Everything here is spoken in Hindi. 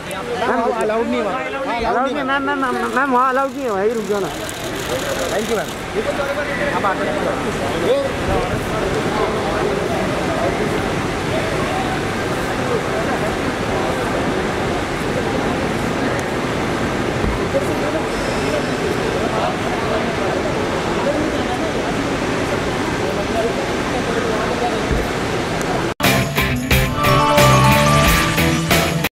अलाउड नहीं है मैम। मैम वहाँ अलाउड नहीं है, वहीं रुक जाओ ना। Thank you ma'am.